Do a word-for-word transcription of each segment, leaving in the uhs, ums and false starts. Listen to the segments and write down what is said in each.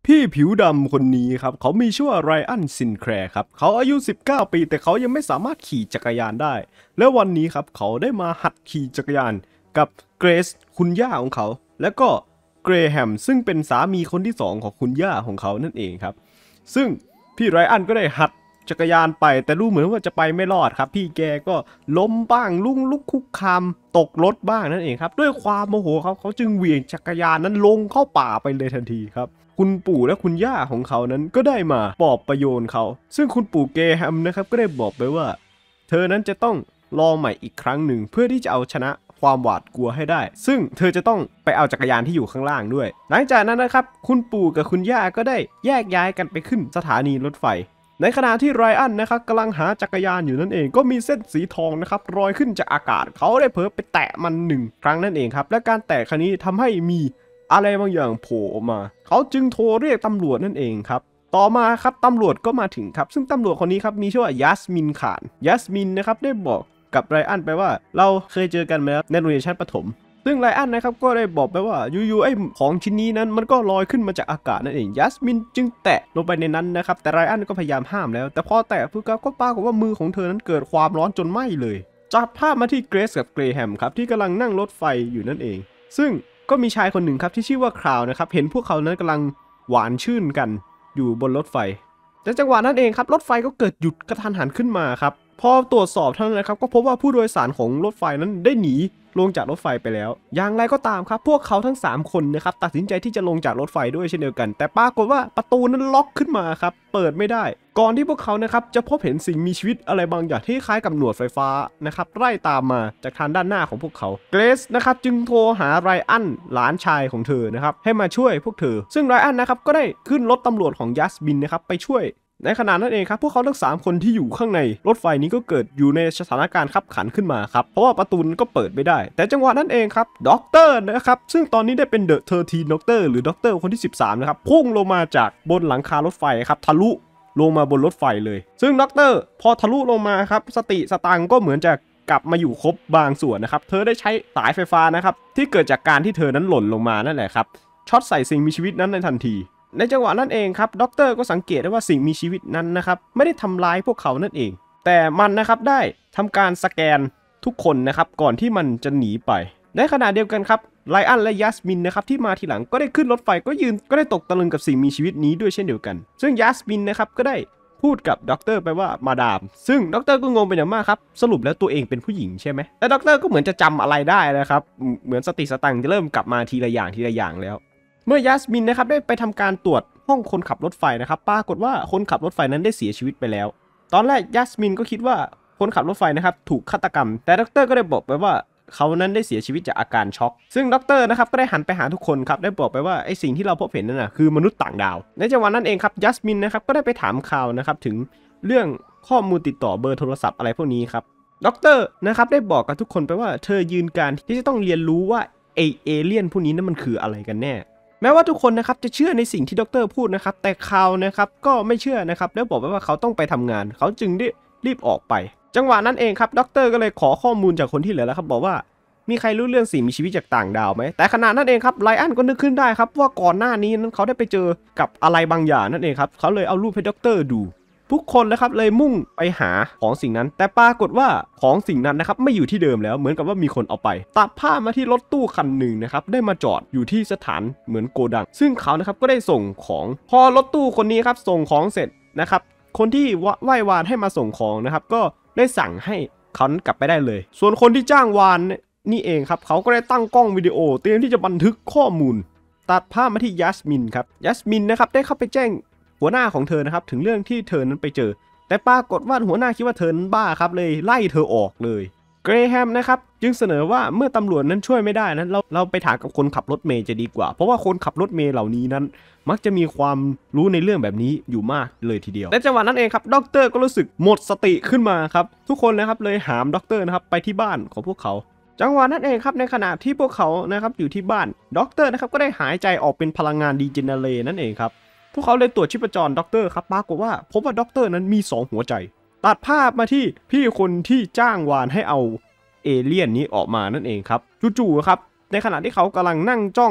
พี่ผิวดำคนนี้ครับเขามีชื่อว่าไรอันซินแคลร์ครับเขาอายุสิบเก้าปีแต่เขายังไม่สามารถขี่จักรยานได้และวันนี้ครับเขาได้มาหัดขี่จักรยานกับเกรซคุณย่าของเขาและก็เกรแฮมซึ่งเป็นสามีคนที่สองของคุณย่าของเขานั่นเองครับซึ่งพี่ไรอันก็ได้หัดจักรยานไปแต่รู้เหมือนว่าจะไปไม่รอดครับพี่แกก็ล้มบ้างลุ่งลุกคุกคามตกรถบ้างนั่นเองครับด้วยความโมโหเขาเขาจึงเหวี่ยงจักรยานนั้นลงเข้าป่าไปเลยทันทีครับคุณปู่และคุณย่าของเขานั้นก็ได้มาปลอบประโยชน์เขาซึ่งคุณปู่เกแฮมนะครับก็ได้บอกไปว่าเธอนั้นจะต้องลองใหม่อีกครั้งหนึ่งเพื่อที่จะเอาชนะความหวาดกลัวให้ได้ซึ่งเธอจะต้องไปเอาจักรยานที่อยู่ข้างล่างด้วยหลังจากนั้นนะครับคุณปู่กับคุณย่าก็ได้แยกย้ายกันไปขึ้นสถานีรถไฟในขณะที่ไรอันนะครับกำลังหาจักรยานอยู่นั่นเองก็มีเส้นสีทองนะครับลอยขึ้นจากอากาศเขาได้เผลอไปแตะมันหนึ่งครั้งนั่นเองครับและการแตะครั้งนี้ทำให้มีอะไรบางอย่างโผล่ออกมาเขาจึงโทรเรียกตำรวจนั่นเองครับต่อมาครับตำรวจก็มาถึงครับซึ่งตำรวจคนนี้ครับมีชื่อว่ายัสมินขานยัสมินนะครับได้บอกกับไรอันไปว่าเราเคยเจอกันมาแล้วในโรงเรียนชั้นประถมซึ่งไรอันนะครับก็ได้บอกไปว่าอยู่ๆไอ้ของชิ้นนี้นั้นมันก็ลอยขึ้นมาจากอากาศนั่นเองยัสมินจึงแตะลงไปในนั้นนะครับแต่ไรอันก็พยายามห้ามแล้วแต่พอแตะปุ๊บก็ปรากฏว่ามือของเธอนั้นเกิดความร้อนจนไหม้เลยจับภาพมาที่เกรซกับเกรแฮมครับที่กำลังนั่งรถไฟอยู่นั่นเองซึ่งก็มีชายคนหนึ่งครับที่ชื่อว่าคราวนะครับเห็นพวกเขานั้นกำลังหวานชื่นกันอยู่บนรถไฟแต่จังหวะนั้นเองครับรถไฟก็เกิดหยุดกระทันหันขึ้นมาครับพอตรวจสอบเท่านั้นนะครับก็พบว่าผู้โดยสารของรถไฟนั้นได้หนีลงจากรถไฟไปแล้วอย่างไรก็ตามครับพวกเขาทั้งสามคนนะครับตัดสินใจที่จะลงจากรถไฟด้วยเช่นเดียวกันแต่ปรากฏว่าประตูนั้นล็อกขึ้นมาครับเปิดไม่ได้ก่อนที่พวกเขานะครับจะพบเห็นสิ่งมีชีวิตอะไรบางอย่างที่คล้ายกับหนวดไฟฟ้านะครับไล่ตามมาจากทางด้านหน้าของพวกเขาเกรซนะครับจึงโทรหาไรอันหลานชายของเธอนะครับให้มาช่วยพวกเธอซึ่งไรอันนะครับก็ได้ขึ้นรถตำรวจของยัสมินนะครับไปช่วยในขณะนั้นเองครับพวกเขาทั้งสามคนที่อยู่ข้างในรถไฟนี้ก็เกิดอยู่ในสถานการณ์ขับขันขึ้นมาครับเพราะว่าประตูก็เปิดไม่ได้แต่จังหวะนั้นเองครับด็อกเตอร์นะครับซึ่งตอนนี้ได้เป็นเดอะเทอร์ทีนด็อกเตอร์หรือด็อกเตอร์คนที่สิบสามนะครับพุ่งลงมาจากบนหลังคารถไฟครับทะลุลงมาบนรถไฟเลยซึ่งด็อกเตอร์พอทะลุลงมาครับสติสตังก็เหมือนจะกลับมาอยู่ครบบางส่วนนะครับเธอได้ใช้สายไฟฟ้านะครับที่เกิดจากการที่เธอนั้นหล่นลงมานั่นแหละครับช็อตใส่สิ่งมีชีวิตนั้นในทันทีในจังหวะนั้นเองครับด็อกเตอร์ก็สังเกตได้ว่าสิ่งมีชีวิตนั้นนะครับไม่ได้ทำร้ายพวกเขานั่นเองแต่มันนะครับได้ทำการสแกนทุกคนนะครับก่อนที่มันจะหนีไปในขณะเดียวกันครับไลอันและยัสมินนะครับที่มาทีหลังก็ได้ขึ้นรถไฟก็ยืนก็ได้ตกตะลึงกับสิ่งมีชีวิตนี้ด้วยเช่นเดียวกันซึ่งยัสมินนะครับก็ได้พูดกับด็อกเตอร์ไปว่ามาดามซึ่งด็อกเตอร์ก็งงเป็นอย่างมากครับสรุปแล้วตัวเองเป็นผู้หญิงใช่ไหมแต่ด็อกเตอร์ก็เหมือนจะจำอะไรได้นะครับเหมือนสติสตังจะเริ่มกลับมาทีละอย่างทีละอย่างแล้วเมื่อยัสมินนะครับได้ไปทำการตรวจห้องคนขับรถไฟนะครับปรากฏว่าคนขับรถไฟนั้นได้เสียชีวิตไปแล้วตอนแรกยัสมินก็คิดว่าคนขับรถไฟนะครับถูกฆาตกรรมแต่ด็อกเตอร์ก็ได้บอกไปว่าเขานั้นได้เสียชีวิตจากอาการช็อกซึ่งด็อกเตอร์นะครับก็ได้หันไปหาทุกคนครับได้บอกไปว่าไอสิ่งที่เราพบเห็นนั่นนะคือมนุษย์ต่างดาวในจังหวะนั้นเองครับยัสมินนะครับก็ได้ไปถามข่าวนะครับถึงเรื่องข้อมูลติดต่อเบอร์โทรศัพท์อะไรพวกนี้ครับด็อกเตอร์นะครับได้บอกกับทุกคนไปว่าเธอยืนการที่จะต้องเรียนรู้ว่าไอเอเลี่ยนพวกนี้นั้นมันคืออะไรกันแน่แม้ว่าทุกคนนะครับจะเชื่อในสิ่งที่ด็อกเตอร์พูดนะครับแต่ข่าวนะครับก็ไม่เชื่อนะครับแล้วบอกว่าเขาต้องไปทำงานเขาจึงได้รีบออกไปจังหวะนั้นเองครับด็อกเตอร์ก็เลยขอข้อมูลจากคนที่เหลือแล้วครับบอกว่ามีใครรู้เรื่องสิ่งมีชีวิตจากต่างดาวไหมแต่ขณะนั้นเองครับไลอันก็นึกขึ้นได้ครับว่าก่อนหน้านี้นั้นเขาได้ไปเจอกับอะไรบางอย่างนั่นเองครับเขาเลยเอารูปให้ด็อกเตอร์ดูทุกคนนะครับเลยมุ่งไปหาของสิ่งนั้นแต่ปรากฏว่าของสิ่งนั้นนะครับไม่อยู่ที่เดิมแล้วเหมือนกับว่ามีคนเอาไปตัดภาพมาที่รถตู้คันหนึ่งนะครับได้มาจอดอยู่ที่สถานเหมือนโกดังซึ่งเขานะครับก็ได้ส่งของพอรถตู้คนนี้ครับส่งของเสร็จนะครับคนที่ไหว้วานให้มาส่งของนะครับก็ได้สั่งให้เขากลับไปได้เลยส่วนคนที่จ้างวานนี่เองครับเขาก็ได้ตั้งกล้องวิดีโอเตรียมที่จะบันทึกข้อมูลตัดภาพมาที่ยัสมินครับยัสมินนะครับได้เข้าไปแจ้งหัวหน้าของเธอนะครับถึงเรื่องที่เธอนั้นไปเจอแต่ปรากฏว่าหัวหน้าคิดว่าเธอนั้นบ้าครับเลยไล่เธอออกเลยเกรแฮมนะครับจึงเสนอว่าเมื่อตำรวจนั้นช่วยไม่ได้นั้นเราเราไปถามกับคนขับรถเมล์จะดีกว่าเพราะว่าคนขับรถเมล์เหล่านี้นั้นมักจะมีความรู้ในเรื่องแบบนี้อยู่มากเลยทีเดียวและจังหวะนั้นเองครับด็อกเตอร์ก็รู้สึกหมดสติขึ้นมาครับทุกคนนะครับเลยหามด็อกเตอร์นะครับไปที่บ้านของพวกเขาจังหวะนั้นเองครับในขณะที่พวกเขานะครับอยู่ที่บ้านด็อกเตอร์นะครับก็ได้หายใจออกเป็นพลังงานดีเจเนเรตนั่นเองครับพวกเขาเลยตรวจชีพจรด็อกเตอร์ครับปรากฏว่าพบว่าด็อกเตอร์นั้นมีสองหัวใจตัดภาพมาที่พี่คนที่จ้างวานให้เอาเอเลี่ยนนี้ออกมานั่นเองครับจู่ๆครับในขณะที่เขากำลังนั่งจ้อง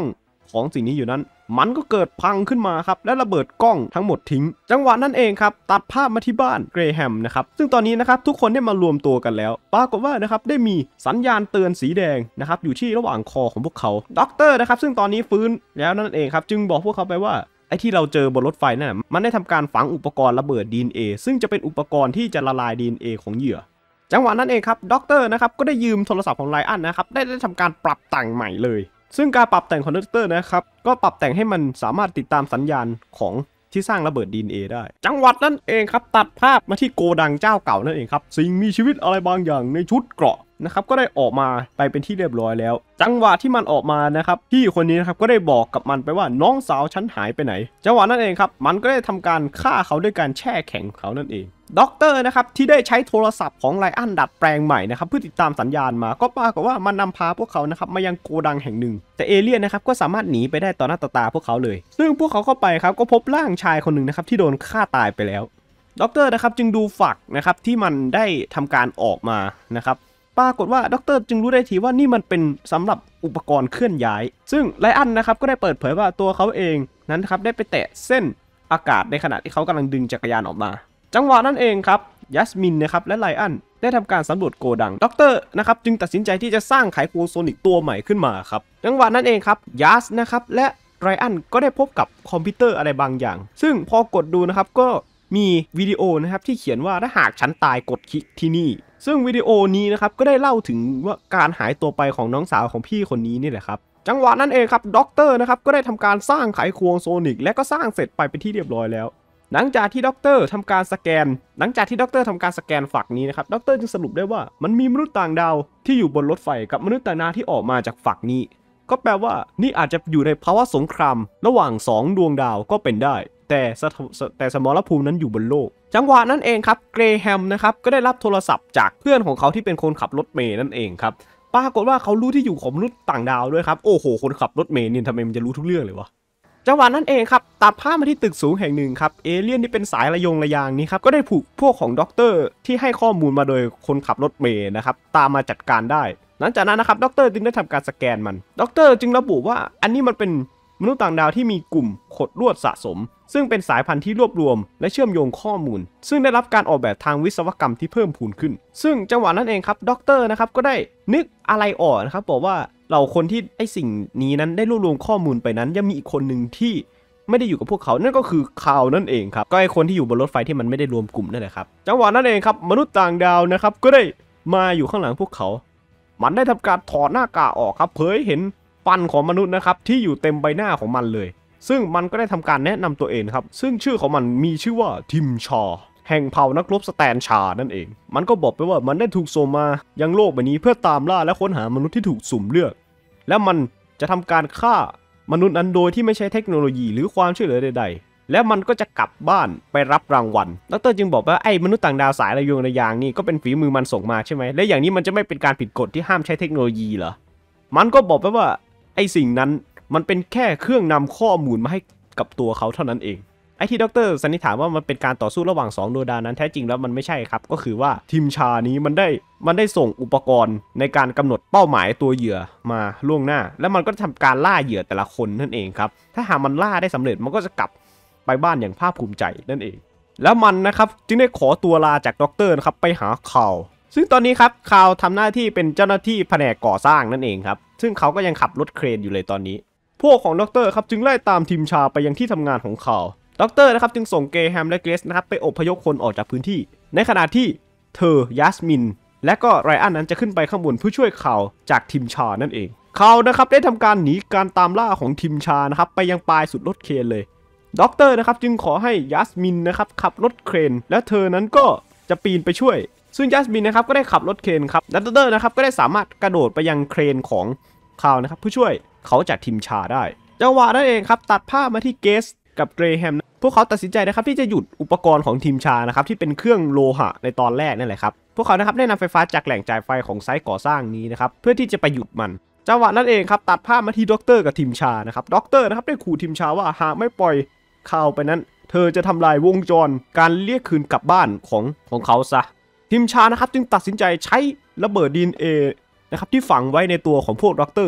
ของสิ่งนี้อยู่นั้นมันก็เกิดพังขึ้นมาครับและระเบิดกล้องทั้งหมดทิ้งจังหวะนั้นเองครับตัดภาพมาที่บ้านเกรแฮมนะครับซึ่งตอนนี้นะครับทุกคนได้มารวมตัวกันแล้วปรากฏว่านะครับได้มีสัญญาณเตือนสีแดงนะครับอยู่ที่ระหว่างคอของพวกเขาด็อกเตอร์นะครับซึ่งตอนนี้ฟื้นแล้วนั่นเองครับจึงบอกพวกเขาไปว่าไอ้ที่เราเจอบนรถไฟนั่นมันได้ทำการฝังอุปกรณ์ระเบิด ดี เอ็น เอ ซึ่งจะเป็นอุปกรณ์ที่จะละลาย ดี เอ็น เอ ของเหยื่อจังหวะนั้นเองครับด็อกเตอร์นะครับก็ได้ยืมโทรศัพท์ของไลอ้อนนะครับได้ได้ทำการปรับแต่งใหม่เลยซึ่งการปรับแต่งของด็อกเตอร์นะครับก็ปรับแต่งให้มันสามารถติดตามสัญญาณของที่สร้างระเบิด ดี เอ็น เอ ได้จังหวัดนั่นเองครับตัดภาพมาที่โกดังเจ้าเก่านั่นเองครับสิ่งมีชีวิตอะไรบางอย่างในชุดเกราะนะครับก็ได้ออกมาไปเป็นที่เรียบร้อยแล้วจังหวะที่มันออกมานะครับพี่คนนี้นะครับก็ได้บอกกับมันไปว่าน้องสาวฉันหายไปไหนจังหวะนั้นเองครับมันก็ได้ทำการฆ่าเขาด้วยการแช่แข็งเขานั่นเองด็อกเตอร์นะครับที่ได้ใช้โทรศัพท์ของไลอ้อนดัดแปลงใหม่นะครับเพื่อติดตามสัญญาณมาก็ปรากฏว่ามันนำพาพวกเขานะครับมายังโกดังแห่งหนึ่งแต่เอเลี่ยนนะครับก็สามารถหนีไปได้ต่อหน้าต่อตาพวกเขาเลยซึ่งพวกเขาเข้าไปครับก็พบร่างชายคนหนึ่งนะครับที่โดนฆ่าตายไปแล้วด็อกเตอร์นะครับจึงดูฝักนะครับที่มันได้ทำการออกมานะครับปรากฏว่าด็อกเตอร์จึงรู้ได้ทีว่านี่มันเป็นสำหรับอุปกรณ์เคลื่อนย้ายซึ่งไลอ้อนนะครับก็ได้เปิดเผยว่าตัวเขาเองนั้นครับได้ไปแตะเส้นอากาศในขณะที่เขากำลังดึงจักรยานออกมาจังหวะนั้นเองครับยัสมินนะครับและไลอ้อนได้ทำการสำรวจโกดังด็อกเตอร์นะครับจึงตัดสินใจที่จะสร้างไขควงโซนิกตัวใหม่ขึ้นมาครับจังหวะนั้นเองครับยัสนะครับและไลอ้อนก็ได้พบกับคอมพิวเตอร์อะไรบางอย่างซึ่งพอกดดูนะครับก็มีวิดีโอนะครับที่เขียนว่าถ้าหากฉันตายกดคลิกที่นี่ซึ่งวิดีโอนี้นะครับก็ได้เล่าถึงว่าการหายตัวไปของน้องสาวของพี่คนนี้นี่แหละครับจังหวะนั้นเองครับด็อกเตอร์นะครับก็ได้ทำการสร้างไขควงโซนิกและก็สร้างเสร็จไปเป็นที่เรียบร้อยแล้วหลังจากที่ด็อกเตอร์ทำการสแกนหลังจากที่ด็อกเตอร์ทำการสแกนฝักนี้นะครับด็อกเตอร์จึงสรุปได้ว่ามันมีมนุษย์ต่างดาวที่อยู่บนรถไฟกับมนุษย์ต่างดาวที่ออกมาจากฝักนี้ก็แปลว่านี่อาจจะอยู่ในภาวะสงครามระหว่างสองดวงดาวก็เป็นได้แต่แต่สมรภูมินั้นอยู่บนโลกจังหวะนั้นเองครับเกรแฮมนะครับก็ได้รับโทรศัพท์จากเพื่อนของเขาที่เป็นคนขับรถเมล์นั่นเองครับปรากฏว่าเขารู้ที่อยู่ของมนุษย์ต่างดาวด้วยครับโอ้โหคนขับรถเมล์นี่ทำไมมันจะรู้ทุกเรื่องเลยวะจังหวะนั้นเองครับตัดภาพมาที่ตึกสูงแห่งหนึ่งครับเอเลี่ยนที่เป็นสายระยงระยางนี้ครับก็ได้ผูกพวกของด็อกเตอร์ที่ให้ข้อมูลมาโดยคนขับรถเมล์นะครับตามมาจัดการได้หลังจากนั้นนะครับด็อกเตอร์จึงได้ทำการสแกนมันด็อกเตอร์จึงระบุว่าอันนี้มันเป็นมนุษย์ต่างดาวที่มีกลุ่มขดลวดสะสมซึ่งเป็นสายพันธุ์ที่รวบรวมและเชื่อมโยงข้อมูลซึ่งได้รับการออกแบบทางวิศวกรรมที่เพิ่มพูนขึ้นซึ่งจังหวะนั้นเองครับด็อกเตอร์นะครับก็ได้นึกอะไรออกนะครับบอกว่าเราคนที่ไอสิ่งนี้นั้นได้รวบรวมข้อมูลไปนั้นยังมีอีกคนหนึ่งที่ไม่ได้อยู่กับพวกเขานั่นก็คือคาวนั่นเองครับก็ไอคนที่อยู่บนรถไฟที่มันไม่ได้รวมกลุ่มนั่นแหละครับจังหวะนั้นเองครับมนุษย์ต่างดาวนะครับก็ได้มาอยู่ข้างหลังพวกเขามันได้ทำการถอดหน้ากากออกครับเผยเห็นฟันของมนุษย์นะครับที่อยู่เต็มใบหน้าของมันเลยซึ่งมันก็ได้ทำการแนะนำตัวเองครับซึ่งชื่อของมันมีชื่อว่าทิมชาแห่งเผ่านักรบสแตนชานั่นเองมันก็บอกไปว่ามันได้ถูกส่งมายังโลกใบนี้เพื่อตามล่าและค้นหามนุษย์ที่ถูกสุ่มเลือกและมันจะทำการฆ่ามนุษย์นั้นโดยที่ไม่ใช้เทคโนโลยีหรือความช่วยเหลือใดๆและมันก็จะกลับบ้านไปรับรางวัลดร.จึงบอกว่าไอ้มนุษย์ต่างดาวสายระยงระยางนี่ก็เป็นฝีมือมันส่งมาใช่ไหมและอย่างนี้มันจะไม่เป็นการผิดกฎที่ห้ามใช้เทคโนโลยีเหรอมันก็บอกไปว่าไอ้สิ่งนั้นมันเป็นแค่เครื่องนำข้อมูลมาให้กับตัวเขาเท่านั้นเองไอ้ที่ดร.สันนิษฐานว่ามันเป็นการต่อสู้ระหว่างสองดวงดาวนั้นแท้จริงแล้วมันไม่ใช่ครับก็คือว่าทีมชานี้มันได้มันได้ส่งอุปกรณ์ในการกำหนดเป้าหมายตัวเหยื่อมาล่วงหน้าแล้วมันก็ทำการล่าเหยื่อแต่ละคนนั่นเองครับถ้าหากมันล่าได้สำเร็จมันก็จะกลับไปบ้านอย่างภาคภูมิใจนั่นเองแล้วมันนะครับจึงได้ขอตัวลาจากดร.นะครับไปหาข่าวซึ่งตอนนี้ครับข่าวทำหน้าที่เป็นเจ้าหน้าที่แผนกก่อสร้างนั่นเองครับซึ่งเขาก็ยังขับรถเครนอยู่เลยตอนนี้พวกของดร.ครับจึงไล่ตามทีมชาไปยังที่ทำงานของเขาดร.นะครับจึงส่งเกรแฮมและเกรซนะครับไปอพยพคนออกจากพื้นที่ในขณะที่เธอยัสมินและก็ไรอันนั้นจะขึ้นไปข้างบนเพื่อช่วยข่าวจากทีมชานั่นเองเขานะครับได้ทำการหนีการตามล่าของทีมชานะครับไปยังปลายสุดรถเครนเลยดร.นะครับจึงขอให้ยัสมินนะครับขับรถเครนและเธอนั้นก็จะปีนไปช่วยซึ่งยัสมินนะครับก็ได้ขับรถเครนครับและดร.นะครับก็ได้สามารถกระโดดไปยังเครนของเขานะครับเพื่อช่วยเขาจากทีมชาได้จังหวะนั้นเองครับตัดภาพมาที่เกสกับเกรแฮมพวกเขาตัดสินใจนะครับที่จะหยุดอุปกรณ์ของทีมชานะครับที่เป็นเครื่องโลหะในตอนแรกนั่นแหละครับพวกเขานะครับได้นำไฟฟ้าจากแหล่งจ่ายไฟของไซต์ก่อสร้างนี้นะครับเพื่อที่จะไปหยุดมันจังหวะนั้นเองครับตัดภาพมาที่ด็อกเตอร์กับทีมชานะครับด็อกเตอร์นะครับได้ขู่ทีมชาว่าหากไม่ปล่อยข่าวไปนั้นเธอจะทำลายวงจรการเรียกคืนกลับบ้านของของเขาซะทีมชานะครับจึงตัดสินใจใช้ระเบิด ดี เอ็น เอ นะครับที่ฝังไว้ในตัวของพวกด็อกเตอร์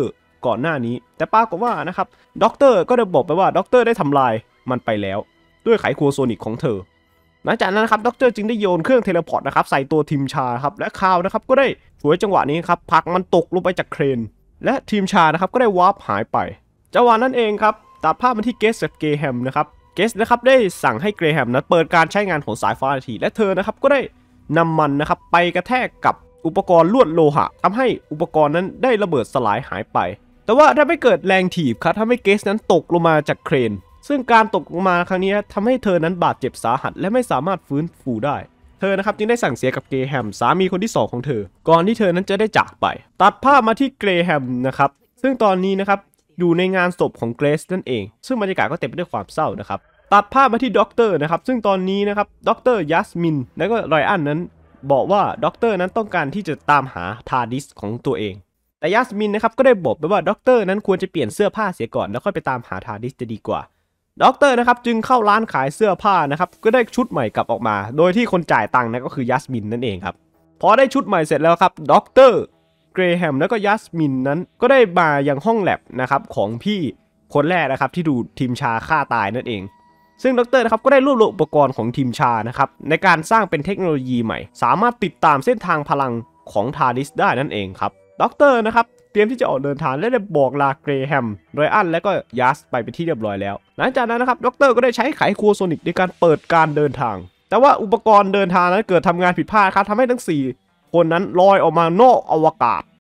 ก่อนหน้านี้แต่ปรากฏว่านะครับด็อกเตอร์ก็ได้บอกไปว่าด็อกเตอร์ได้ทำลายมันไปแล้วด้วยไขควงโซนิกของเธอหลังจากนั้นนะครับด็อกเตอร์จึงได้โยนเครื่องเทเลพอร์ตนะครับใส่ตัวทีมชาครับและคาวนะครับก็ได้ฉวยจังหวะนี้ครับผลักมันตกลงไปจากเครนและทีมชานะครับก็ได้วาร์ปหายไปจังหวะนั้นเองครับตัดภาพมาที่เกสกับเกแฮมนะครับเกสนะครับได้สั่งให้เกรแฮมนั้นเปิดการใช้งานของสายฟ้าทันทีและเธอนะครับก็ได้นำมันนะครับไปกระแทกกับอุปกรณ์ลวดโลหะทำให้อุปกรณ์นั้นได้ระเบิดสลายหายไปแต่ว่าถ้าไม่เกิดแรงถีบครับทำให้เกสนั้นตกลงมาจากเครนซึ่งการตกลงมาครั้งนี้ทำให้เธอนั้นบาดเจ็บสาหัสและไม่สามารถฟื้นฟูได้เธอนะครับจึงได้สั่งเสียกับเกรแฮมสามีคนที่สองของเธอก่อนที่เธอนั้นจะได้จากไปตัดภาพมาที่เกรแฮมนะครับซึ่งตอนนี้นะครับอยู่ในงานศพของเกรซนั่นเองซึ่งบรรยากาศก็เต็มไปด้วยความเศร้านะครับตัดภาพมาที่ด็อกเตอร์นะครับซึ่งตอนนี้นะครับด็อกเตอร์ยัสมินและก็ไรอันนั้นบอกว่าด็อกเตอร์นั้นต้องการที่จะตามหาทาร์ดิสของตัวเองแต่ยัสมินนะครับก็ได้บอกไปว่าด็อกเตอร์นั้นควรจะเปลี่ยนเสื้อผ้าเสียก่อนแล้วค่อยไปตามหาทาร์ดิสจะดีกว่าด็อกเตอร์นะครับจึงเข้าร้านขายเสื้อผ้านะครับก็ได้ชุดใหม่กลับออกมาโดยที่คนจ่ายตังค์นั้นก็คือยัสมินนั่นเองครับพอได้ชุดใหม่เสร็จแล้วครับด็อกเตอร์เกรแฮมแล้วก็ยัสมินนั้นก็ได้มายังห้องแลบนะครับของพี่คนแรกนะครับที่ดูทีมชาฆ่าตายนั่นเองซึ่งด็อกเตอร์นะครับก็ได้รวบรวมอุปกรณ์ของทีมชานะครับในการสร้างเป็นเทคโนโลยีใหม่สามารถติดตามเส้นทางพลังของทาร์ดิสได้นั่นเองครับด็อกเตอร์นะครับเตรียมที่จะออกเดินทางและได้บอกลาเกรแฮมไรอันและก็ยัสไปเป็นที่เรียบร้อยแล้วหลังจากนั้นนะครับด็อกเตอร์ก็ได้ใช้ไขควงโซนิกในการเปิดการเดินทางแต่ว่าอุปกรณ์เดินทางนั้นเกิดทำงานผิดพลาดครับทำให้ทั้งสี่คนนั้นลอยออกมานอกอวกาศ